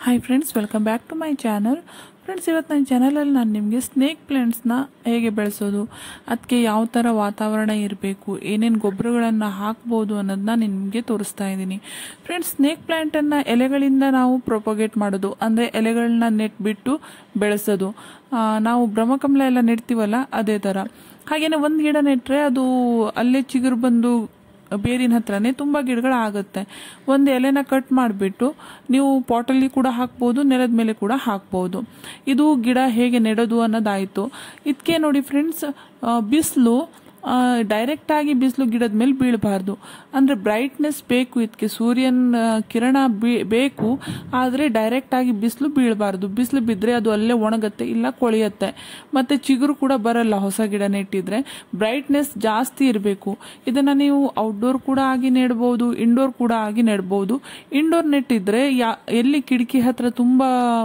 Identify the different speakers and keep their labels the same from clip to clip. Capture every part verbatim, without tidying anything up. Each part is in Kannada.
Speaker 1: Hi friends, welcome back to my channel. Friends, ಇವತ್ತು ನನ್ನ ಚಾನಲಲ್ಲಿ ನಾನು ನಿಮಗೆ ಸ್ನೇಕ್ ಪ್ಲಾಂಟ್ಸ್ನ ಹೇಗೆ ಬೆಳೆಸೋದು, ಅದಕ್ಕೆ ಯಾವ ಥರ ವಾತಾವರಣ ಇರಬೇಕು, ಏನೇನು ಗೊಬ್ಬರಗಳನ್ನು ಹಾಕ್ಬೋದು ಅನ್ನೋದನ್ನ ನಿಮಗೆ ತೋರಿಸ್ತಾ ಇದ್ದೀನಿ. ಫ್ರೆಂಡ್ಸ್, ಸ್ನೇಕ್ ಪ್ಲಾಂಟನ್ನು ಎಲೆಗಳಿಂದ ನಾವು ಪ್ರೊಪಗೇಟ್ ಮಾಡೋದು, ಅಂದರೆ ಎಲೆಗಳನ್ನ ನೆಟ್ಬಿಟ್ಟು ಬೆಳೆಸೋದು. ನಾವು ಬ್ರಹ್ಮಕಮಲ ಎಲ್ಲ ನೆಡ್ತೀವಲ್ಲ, ಅದೇ ಥರ. ಹಾಗೆಯೇ ಒಂದು ಗಿಡ ನೆಟ್ಟರೆ ಅದು ಅಲ್ಲೇ ಚಿಗುರು ಬಂದು ಬೇರಿನ ಹತ್ರನೇ ತುಂಬ ಗಿಡಗಳಾಗುತ್ತೆ. ಒಂದು ಎಲೆನ ಕಟ್ ಮಾಡಿಬಿಟ್ಟು ನೀವು ಪಾಟಲ್ಲಿ ಕೂಡ ಹಾಕ್ಬೋದು, ನೆಲದ ಮೇಲೆ ಕೂಡ ಹಾಕ್ಬೋದು. ಇದು ಗಿಡ ಹೇಗೆ ನೆಡೋದು ಅನ್ನೋದಾಯಿತು. ಇದಕ್ಕೆ ನೋಡಿ ಫ್ರೆಂಡ್ಸ್, ಬಿಸಿಲು ಡೈರೆಕ್ಟಾಗಿ ಬಿಸಿಲು ಗಿಡದ ಮೇಲೆ ಬೀಳಬಾರ್ದು. ಅಂದರೆ ಬ್ರೈಟ್ನೆಸ್ ಬೇಕು, ಇದಕ್ಕೆ ಸೂರ್ಯನ ಕಿರಣ ಬೀ ಬೇಕು ಆದರೆ ಡೈರೆಕ್ಟಾಗಿ ಬಿಸಿಲು ಬೀಳಬಾರ್ದು. ಬಿಸಿಲು ಬಿದ್ದರೆ ಅದು ಅಲ್ಲೇ ಒಣಗುತ್ತೆ, ಇಲ್ಲ ಕೊಳೆಯುತ್ತೆ, ಮತ್ತು ಚಿಗುರು ಕೂಡ ಬರಲ್ಲ. ಹೊಸ ಗಿಡ ನೆಟ್ಟಿದ್ರೆ ಬ್ರೈಟ್ನೆಸ್ ಜಾಸ್ತಿ ಇರಬೇಕು. ಇದನ್ನು ನೀವು ಔಟ್ಡೋರ್ ಕೂಡ ಆಗಿ ನೆಡ್ಬೋದು, ಇಂಡೋರ್ ಕೂಡ ಆಗಿ ನೆಡ್ಬೋದು. ಇಂಡೋರ್ ನೆಟ್ಟಿದ್ರೆ ಯಾ ಎಲ್ಲಿ ಕಿಟಕಿ ಹತ್ರ ತುಂಬ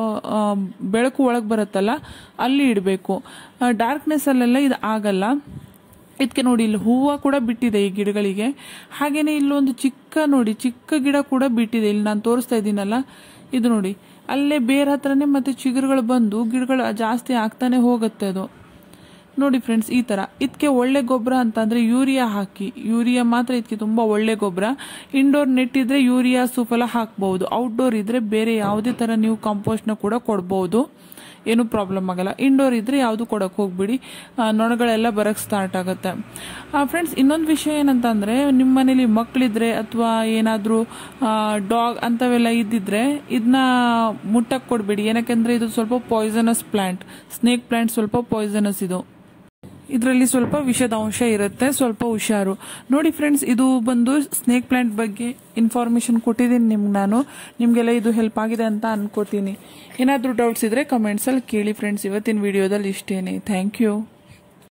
Speaker 1: ಬೆಳಕು ಒಳಗೆ ಬರುತ್ತಲ್ಲ, ಅಲ್ಲಿ ಇಡಬೇಕು. ಡಾರ್ಕ್ನೆಸ್ ಅಲ್ಲೆಲ್ಲ ಇದು ಆಗಲ್ಲ. ಇದಕ್ಕೆ ನೋಡಿ, ಇಲ್ಲಿ ಹೂವು ಕೂಡ ಬಿಟ್ಟಿದೆ ಈ ಗಿಡಗಳಿಗೆ. ಹಾಗೇನೆ ಇಲ್ಲೊಂದು ಚಿಕ್ಕ ನೋಡಿ ಚಿಕ್ಕ ಗಿಡ ಕೂಡ ಬಿಟ್ಟಿದೆ. ಇಲ್ಲಿ ನಾನು ತೋರಿಸ್ತಾ ಇದ್ದೀನಲ್ಲ, ಇದು ನೋಡಿ, ಅಲ್ಲೇ ಬೇರೆ ಹತ್ರನೇ ಮತ್ತೆ ಚಿಗುರುಗಳು ಬಂದು ಗಿಡಗಳು ಜಾಸ್ತಿ ಆಗ್ತಾನೆ ಹೋಗುತ್ತೆ ಅದು. ನೋಡಿ ಫ್ರೆಂಡ್ಸ್, ಈ ಥರ. ಇದಕ್ಕೆ ಒಳ್ಳೆ ಗೊಬ್ಬರ ಅಂತಂದರೆ ಯೂರಿಯಾ ಹಾಕಿ. ಯೂರಿಯಾ ಮಾತ್ರ ಇದಕ್ಕೆ ತುಂಬ ಒಳ್ಳೆ ಗೊಬ್ಬರ. ಇಂಡೋರ್ ನೆಟ್ ಇದ್ರೆ ಯೂರಿಯಾ ಸೂಫಲ ಹಾಕ್ಬಹುದು. ಔಟ್ಡೋರ್ ಇದ್ರೆ ಬೇರೆ ಯಾವುದೇ ಥರ ನೀವು ಕಾಂಪೋಸ್ಟ್ನ ಕೂಡ ಕೊಡ್ಬೋದು, ಏನು ಪ್ರಾಬ್ಲಮ್ ಆಗಲ್ಲ. ಇಂಡೋರ್ ಇದ್ರೆ ಯಾವುದು ಕೊಡಕ್ಕೆ ಹೋಗ್ಬಿಡಿ, ನೊಣಗಳೆಲ್ಲ ಬರಕ್ಕೆ ಸ್ಟಾರ್ಟ್ ಆಗುತ್ತೆ. ಫ್ರೆಂಡ್ಸ್, ಇನ್ನೊಂದು ವಿಷಯ ಏನಂತಂದರೆ, ನಿಮ್ಮ ಮನೇಲಿ ಮಕ್ಕಳಿದ್ರೆ ಅಥವಾ ಏನಾದರೂ ಡಾಗ್ ಅಂಥವೆಲ್ಲ ಇದ್ದಿದ್ರೆ ಇದನ್ನ ಮುಟ್ಟಕ್ಕೆ ಕೊಡಬೇಡಿ. ಏನಕ್ಕೆಂದರೆ ಇದು ಸ್ವಲ್ಪ ಪಾಯ್ಸನಸ್ ಪ್ಲಾಂಟ್. ಸ್ನೇಕ್ ಪ್ಲಾಂಟ್ ಸ್ವಲ್ಪ ಪಾಯ್ಸನಸ್. ಇದು ಇದರಲ್ಲಿ ಸ್ವಲ್ಪ ವಿಷದ ಅಂಶ ಇರುತ್ತೆ, ಸ್ವಲ್ಪ ಹುಷಾರು. ನೋಡಿ ಫ್ರೆಂಡ್ಸ್, ಇದು ಬಂದು ಸ್ನೇಕ್ ಪ್ಲಾಂಟ್ ಬಗ್ಗೆ ಇನ್ಫಾರ್ಮೇಶನ್ ಕೊಟ್ಟಿದ್ದೀನಿ ನಿಮ್ಗೆ ನಾನು. ನಿಮಗೆಲ್ಲ ಇದು ಹೆಲ್ಪ್ ಆಗಿದೆ ಅಂತ ಅನ್ಕೋತೀನಿ. ಏನಾದರೂ ಡೌಟ್ಸ್ ಇದ್ರೆ ಕಮೆಂಟ್ಸಲ್ಲಿ ಕೇಳಿ ಫ್ರೆಂಡ್ಸ್. ಇವತ್ತಿನ ವಿಡಿಯೋದಲ್ಲಿ ಇಷ್ಟೇನೆ. Thank you.